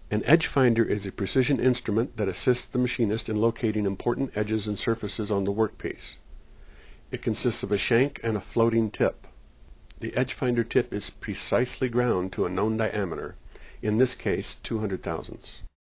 An edge finder is a precision instrument that assists the machinist in locating important edges and surfaces on the workpiece. It consists of a shank and a floating tip. The edge finder tip is precisely ground to a known diameter, in this case 200 thousandths.